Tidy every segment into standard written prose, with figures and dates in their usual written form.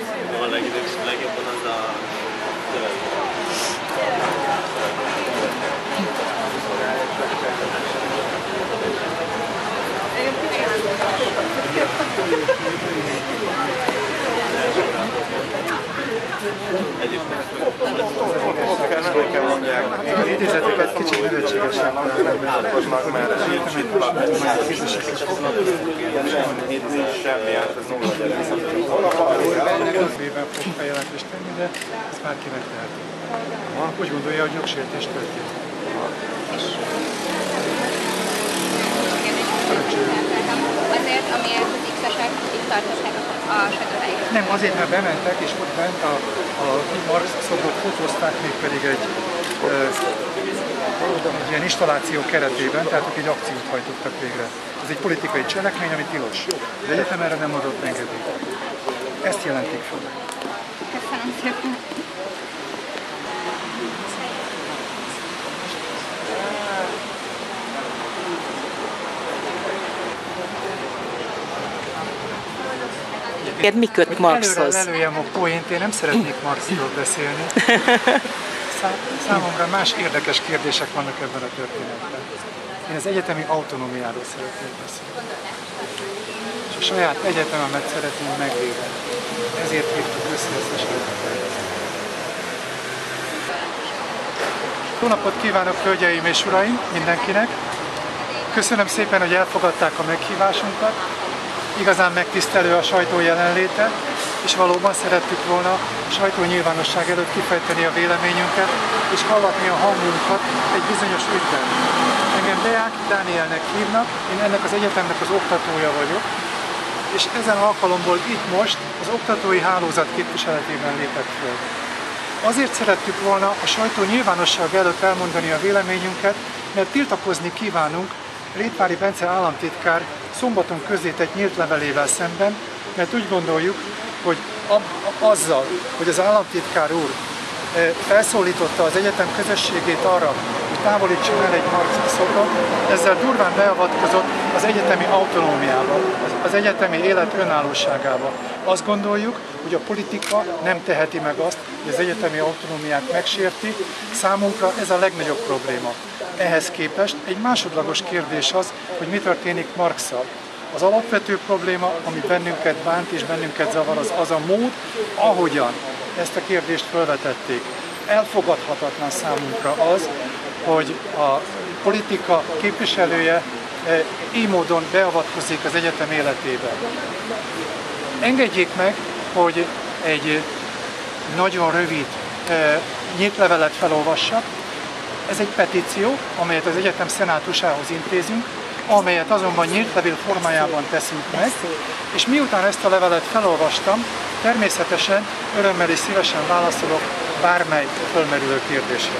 A legjobban az a Nekem mondják, az idézeteket kicsit nevetségesen alkalmaznak, mert itt nincs semmi, hát ez nulla gyerek. Ennek az évben fog feljelentést tenni, de ezt már megteheti. Úgy gondolja, hogy jogsértés történt. Azért, amiért az X-esek itt tartották a sajtótájékoztatót. Nem, azért, mert bementek, és ott bent a Marx szobrot fotózták, mégpedig egy ilyen installáció keretében, tehát ők egy akciót hajtottak végre. Ez egy politikai cselekmény, ami tilos. Az egyetem erre nem adott engedélyt. Ezt jelentik fel. Köszönöm szépen. Mi köt Marxhoz? Előre lelőjem a poént, én nem szeretnék Marxról beszélni. Számomra más érdekes kérdések vannak ebben a történetben. Én az egyetemi autonómiáról szeretnék beszélni. És a saját egyetememet szeretném megvédeni. Ezért hívtuk össze ezt a sajtótájékoztatót. Jó napot kívánok, hölgyeim és uraim, mindenkinek! Köszönöm szépen, hogy elfogadták a meghívásunkat. Igazán megtisztelő a sajtó jelenléte, és valóban szerettük volna a sajtó nyilvánosság előtt kifejteni a véleményünket, és hallatni a hangunkat egy bizonyos ügyben. Engem Deák Dánielnek hívnak, én ennek az egyetemnek az oktatója vagyok, és ezen alkalomból itt most az oktatói hálózat képviseletében lépek föl. Azért szerettük volna a sajtó nyilvánosság előtt elmondani a véleményünket, mert tiltakozni kívánunk Rétvári Bence államtitkár szombaton közzétett nyílt levelével szemben, mert úgy gondoljuk, hogy azzal, hogy az államtitkár úr felszólította az egyetem közösségét arra, hogy távolítson el egy Marx szobrot, ezzel durván beavatkozott az egyetemi autonómiába, az egyetemi élet önállóságába. Azt gondoljuk, hogy a politika nem teheti meg azt, hogy az egyetemi autonómiát megsérti. Számunkra ez a legnagyobb probléma. Ehhez képest egy másodlagos kérdés az, hogy mi történik Marxsal. Az alapvető probléma, ami bennünket bánt és bennünket zavar, az a mód, ahogyan ezt a kérdést felvetették. Elfogadhatatlan számunkra az, hogy a politika képviselője így módon beavatkozik az egyetem életébe. Engedjék meg, hogy egy nagyon rövid nyílt levelet felolvassak. Ez egy petíció, amelyet az egyetem szenátusához intézünk, amelyet azonban nyílt levél formájában teszünk meg, és miután ezt a levelet felolvastam, természetesen örömmel és szívesen válaszolok bármely fölmerülő kérdésre.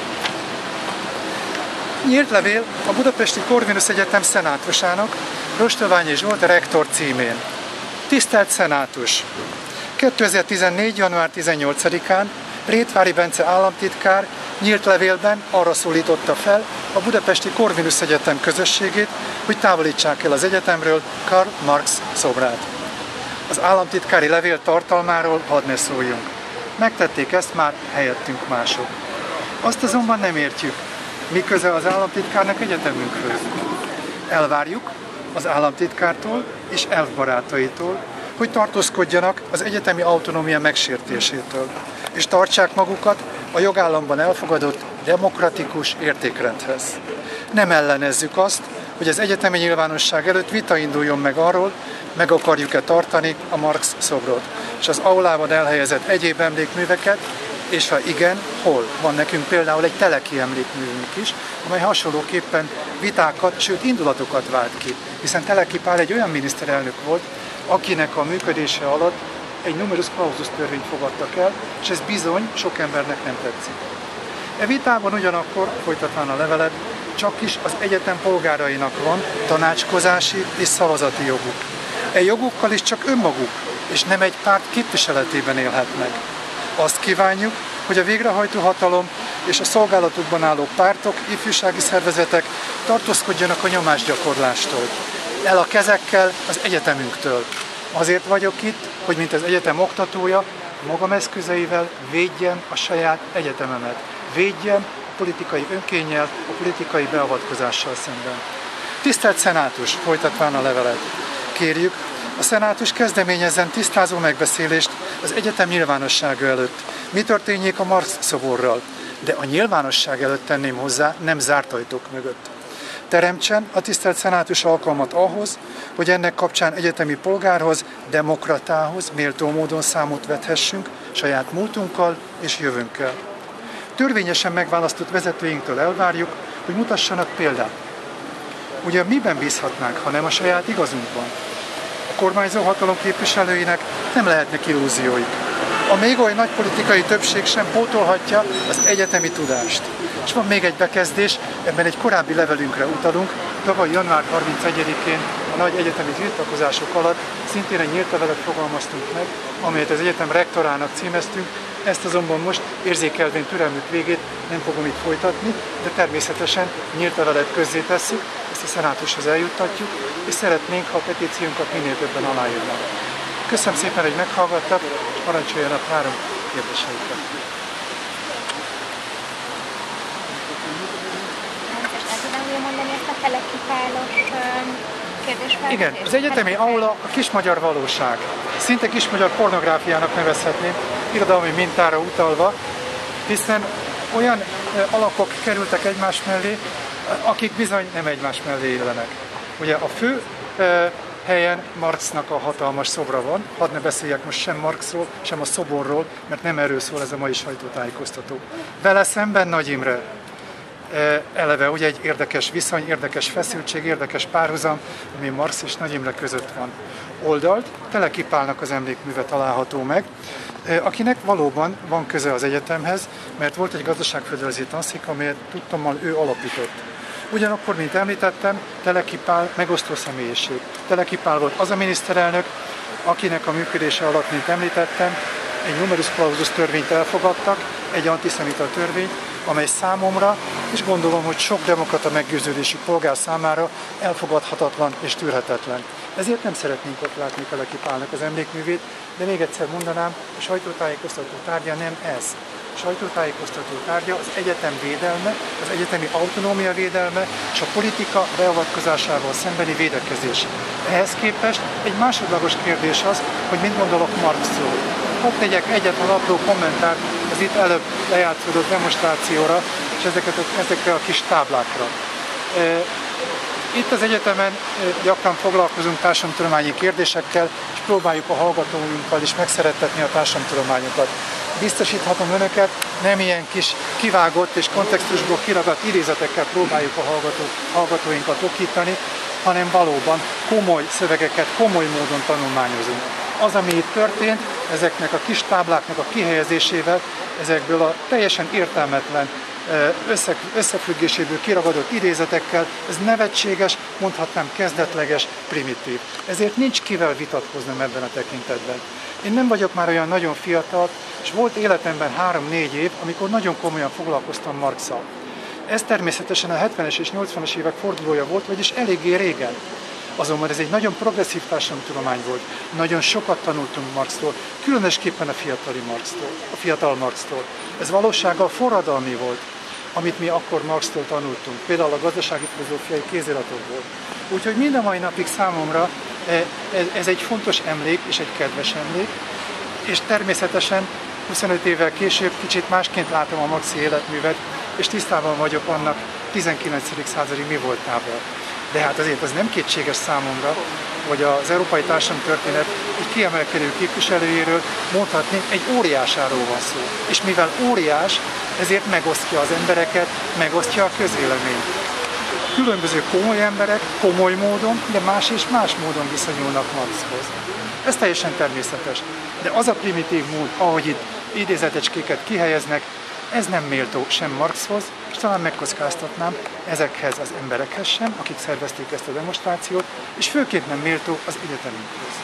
Nyílt levél a Budapesti Corvinus Egyetem szenátusának, Rostöványi Zsolt rektor címén. Tisztelt Szenátus! 2014. január 18-án Rétvári Bence államtitkár nyílt levélben arra szólította fel a Budapesti Corvinus Egyetem közösségét, hogy távolítsák el az egyetemről Karl Marx szobrát. Az államtitkári levél tartalmáról hadd ne szóljunk. Megtették ezt már helyettünk mások. Azt azonban nem értjük, mi köze az államtitkárnak egyetemünkhöz. Elvárjuk az államtitkártól és elfbarátaitól, hogy tartózkodjanak az egyetemi autonómia megsértésétől, és tartsák magukat a jogállamban elfogadott demokratikus értékrendhez. Nem ellenezzük azt, hogy az egyetemi nyilvánosság előtt vita induljon meg arról, meg akarjuk-e tartani a Marx szobrot, és az aulában elhelyezett egyéb emlékműveket, és ha igen, hol? Van nekünk például egy Teleki emlékművünk is, amely hasonlóképpen vitákat, sőt indulatokat vált ki, hiszen Teleki Pál egy olyan miniszterelnök volt, akinek a működése alatt egy numerus clausus törvényt fogadtak el, és ez bizony sok embernek nem tetszik. E vitában ugyanakkor, folytatván a levelet, csak is az egyetem polgárainak van tanácskozási és szavazati joguk. E jogukkal is csak önmaguk, és nem egy párt képviseletében élhetnek. Azt kívánjuk, hogy a végrehajtó hatalom és a szolgálatukban álló pártok, ifjúsági szervezetek tartózkodjanak a nyomásgyakorlástól. El a kezekkel az egyetemünktől. Azért vagyok itt, hogy mint az egyetem oktatója, magam eszközeivel védjem a saját egyetememet. Védjem a politikai önkénnyel, a politikai beavatkozással szemben. Tisztelt Szenátus, folytatván a levelet, kérjük, a Szenátus kezdeményezzen tisztázó megbeszélést az egyetem nyilvánossága előtt. Mi történjék a Marx szoborral? De a nyilvánosság előtt tenném hozzá, nem zárt ajtók mögött. Teremtsen a tisztelt Szenátus alkalmat ahhoz, hogy ennek kapcsán egyetemi polgárhoz, demokratához méltó módon számot vethessünk saját múltunkkal és jövőnkkel. Törvényesen megválasztott vezetőinktől elvárjuk, hogy mutassanak példát. Ugye miben bízhatnánk, ha nem a saját igazunkban? A kormányzó hatalom képviselőinek nem lehetnek illúzióik. A még oly nagy politikai többség sem pótolhatja az egyetemi tudást. És van még egy bekezdés, ebben egy korábbi levelünkre utalunk. Tavaly január 31-én a nagy egyetemi tiltakozások alatt szintén egy nyílt levelet fogalmaztunk meg, amelyet az egyetem rektorának címeztünk. Ezt azonban most érzékelvén türelmük végét nem fogom itt folytatni, de természetesen nyílt levelet közzétesszük, ezt a Szenátushoz eljuttatjuk, és szeretnénk, ha a petíciónkat minél többen aláírnak. Köszönöm szépen, hogy meghallgattak, és parancsoljanak, várom kérdéseiket. Igen, az egyetemi aula a kismagyar valóság. Szinte kismagyar pornográfiának nevezhetném, irodalmi mintára utalva, hiszen olyan alakok kerültek egymás mellé, akik bizony nem egymás mellé illenek. Ugye a fő helyen Marxnak a hatalmas szobra van, hadd ne beszéljek most sem Marxról, sem a szoborról, mert nem erről szól ez a mai sajtótájékoztató. Vele szemben Nagy Imre. Eleve ugye egy érdekes viszony, érdekes feszültség, érdekes párhuzam, ami Marx és Nagy Imre között van. Oldalt Teleki Pálnak az emlékműve található meg, akinek valóban van köze az egyetemhez, mert volt egy gazdaságföldrajzi tanszék, amelyet tudtommal ő alapított. Ugyanakkor, mint említettem, Teleki Pál megosztó személyiség. Teleki Pál volt az a miniszterelnök, akinek a működése alatt, mint említettem, egy numerus clausus törvényt elfogadtak, egy antiszemita törvényt, amely számomra, és gondolom, hogy sok demokrata meggyőződésű polgár számára elfogadhatatlan és tűrhetetlen. Ezért nem szeretnénk ott látni Teleki Pálnak az emlékművét, de még egyszer mondanám, a sajtótájékoztató tárgya nem ez. A sajtótájékoztató tárgya az egyetem védelme, az egyetemi autonómia védelme és a politika beavatkozásával szembeni védekezés. Ehhez képest egy másodlagos kérdés az, hogy mit gondolok Marxról. Hadd tegyek egyetlen apró kommentárt az itt előbb lejátszódott demonstrációra és ezekre a kis táblákra. Itt az egyetemen gyakran foglalkozunk társadalomtudományi kérdésekkel, és próbáljuk a hallgatóinkkal is megszerettetni a társadalomtudományokat. Biztosíthatom önöket, nem ilyen kis kivágott és kontextusból kiragadt idézetekkel próbáljuk a hallgatóinkat okítani, hanem valóban komoly szövegeket, komoly módon tanulmányozunk. Az, ami itt történt, ezeknek a kis tábláknak a kihelyezésével, ezekből a teljesen értelmetlen összefüggéséből kiragadott idézetekkel, ez nevetséges, mondhatnám kezdetleges, primitív. Ezért nincs kivel vitatkoznom ebben a tekintetben. Én nem vagyok már olyan nagyon fiatal, és volt életemben 3-4 év, amikor nagyon komolyan foglalkoztam Marxsal. Ez természetesen a 70-es és 80-as évek fordulója volt, vagyis eléggé régen. Azonban ez egy nagyon progresszív társadalomtudomány volt. Nagyon sokat tanultunk Marxtól, különösképpen a fiatal Marxtól. Ez valósággal forradalmi volt, amit mi akkor Marxtól tanultunk, például a gazdasági filozófiai kéziratokból. Úgyhogy mind a mai napig számomra ez egy fontos emlék és egy kedves emlék, és természetesen 25 évvel később kicsit másként látom a Marxi életművet, és tisztában vagyok annak 19. századi mi voltával. De hát azért az nem kétséges számomra, hogy az európai társadalomtörténet egy kiemelkedő képviselőjéről mondhatni egy óriásáról van szó. És mivel óriás, ezért megosztja az embereket, megosztja a közvéleményt. Különböző komoly emberek komoly módon, de más és más módon viszonyulnak Marxhoz. Ez teljesen természetes. De az a primitív mód, ahogy itt idézetecskéket kihelyeznek, ez nem méltó sem Marxhoz, és talán megkockáztatnám ezekhez az emberekhez sem, akik szervezték ezt a demonstrációt, és főként nem méltó az egyetemünkhöz.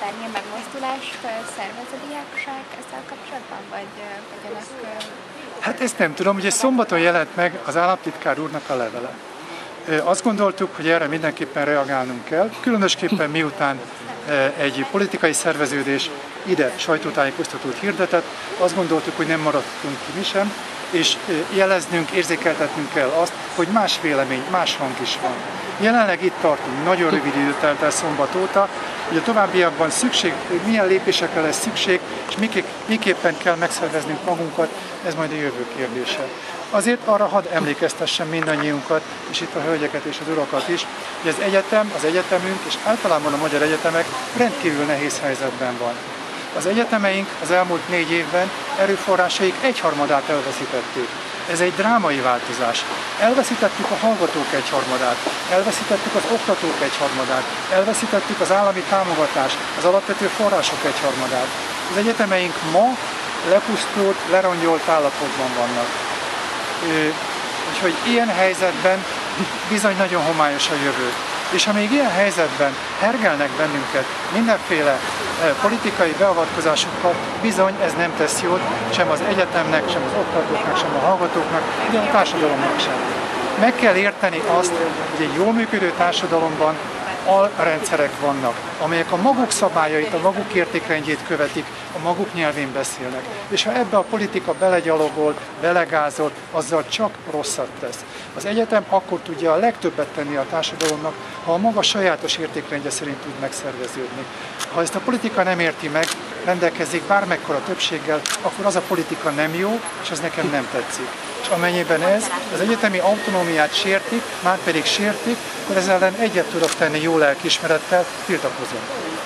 bármilyen megmozdulást szervez a diákság ezzel kapcsolatban, vagy önök... Hát ezt nem tudom, ugye szombaton jelent meg az államtitkár úrnak a levele. Azt gondoltuk, hogy erre mindenképpen reagálnunk kell, különösképpen miután egy politikai szerveződés ide sajtótájékoztatót hirdetett, azt gondoltuk, hogy nem maradtunk ki mi sem, és jeleznünk, érzékeltetnünk kell azt, hogy más vélemény, más hang is van. Jelenleg itt tartunk, nagyon rövid idő telt el szombat óta, hogy a továbbiakban milyen lépésekre lesz szükség, és miképpen kell megszerveznünk magunkat, ez majd a jövő kérdése. Azért arra hadd emlékeztessem mindannyiunkat, és itt a hölgyeket és az urakat is, hogy az egyetem, az egyetemünk és általában a magyar egyetemek rendkívül nehéz helyzetben van. Az egyetemeink az elmúlt 4 évben erőforrásaik 1/3-át elveszítették. Ez egy drámai változás. Elveszítettük a hallgatók 1/3-át, elveszítettük az oktatók 1/3-át, elveszítettük az állami támogatást, az alapvető források 1/3-át. Az egyetemeink ma lepusztult, lerongyolt állapotban vannak. Úgyhogy ilyen helyzetben bizony nagyon homályos a jövő. És ha még ilyen helyzetben hergelnek bennünket mindenféle politikai beavatkozásokkal, bizony ez nem tesz jót sem az egyetemnek, sem az oktatóknak, sem a hallgatóknak, de a társadalomnak sem. Meg kell érteni azt, hogy egy jól működő társadalomban alrendszerek vannak, amelyek a maguk szabályait, a maguk értékrendjét követik, a maguk nyelvén beszélnek. És ha ebbe a politika belegyalogol, belegázol, azzal csak rosszat tesz. Az egyetem akkor tudja a legtöbbet tenni a társadalomnak, ha a maga sajátos értékrendje szerint tud megszerveződni. Ha ezt a politika nem érti meg, rendelkezik bármekkora többséggel, akkor az a politika nem jó, és az nekem nem tetszik. És amennyiben ez az egyetemi autonómiát sértik, már pedig sértik, akkor ez ellen egyet tudok tenni jó lelkiismerettel, tiltakozom.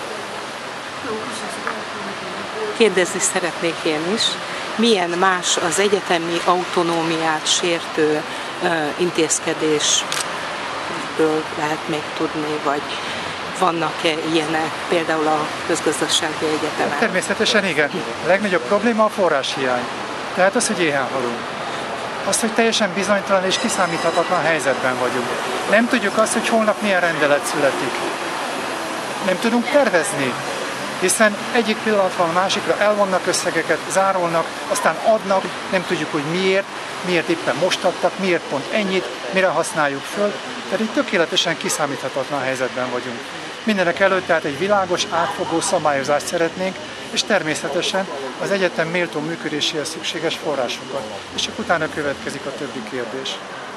Kérdezni szeretnék én is, milyen más az egyetemi autonómiát sértő intézkedésről lehet még tudni, vagy vannak-e ilyenek például a közgazdasági egyetemen? Természetesen igen. A legnagyobb probléma a forráshiány. Tehát az, hogy éhen halunk. Az, hogy teljesen bizonytalan és kiszámíthatatlan helyzetben vagyunk. Nem tudjuk azt, hogy holnap milyen rendelet születik. Nem tudunk tervezni, hiszen egyik pillanatban a másikra elvonnak összegeket, zárolnak, aztán adnak, nem tudjuk, hogy miért éppen most adtak, miért pont ennyit, mire használjuk föl, tehát egy tökéletesen kiszámíthatatlan helyzetben vagyunk. Mindenek előtt tehát egy világos, átfogó szabályozást szeretnénk, és természetesen az egyetem méltó működéséhez szükséges forrásokat. És csak utána következik a többi kérdés.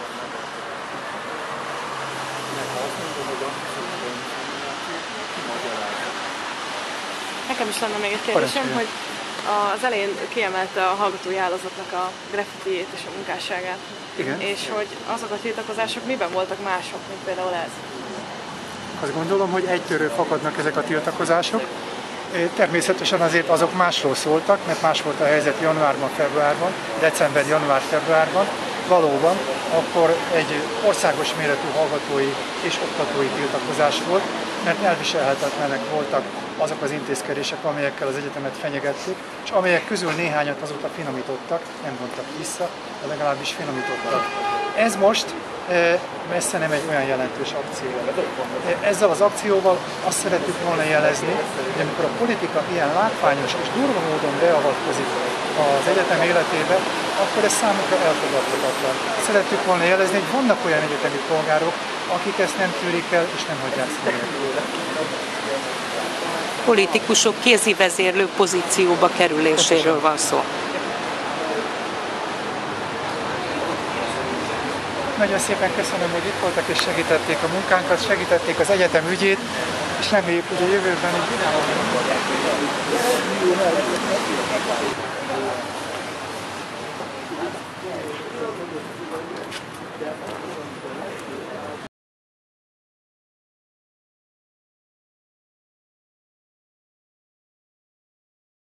Nekem is lenne még egy kérdésem, hogy az elején kiemelte a hallgatói állazatnak a graffitiét és a munkásságát. Igen. És hogy azok a tiltakozások miben voltak mások, mint például ez? Azt gondolom, hogy egytőről fakadnak ezek a tiltakozások. Természetesen azért azok másról szóltak, mert más volt a helyzet januárban, februárban, december, január, februárban. Valóban akkor egy országos méretű hallgatói és oktatói tiltakozás volt, mert elviselhetetlenek voltak azok az intézkedések, amelyekkel az egyetemet fenyegették, és amelyek közül néhányat azóta finomítottak, nem vontak vissza, de legalábbis finomítottak. Ez most messze nem egy olyan jelentős akció. Ezzel az akcióval azt szerettük volna jelezni, hogy amikor a politika ilyen látványos és durva módon beavatkozik az egyetem életébe, akkor ez számukra elfogadhatatlan. Szerettük volna jelezni, hogy vannak olyan egyetemi polgárok, akik ezt nem tűrik el és nem hagyják szólni. Politikusok kézi vezérlő pozícióba kerüléséről van szó. Nagyon szépen köszönöm, hogy itt voltak és segítették a munkánkat, segítették az egyetem ügyét, és reméljük, hogy a jövőben így vidámabb.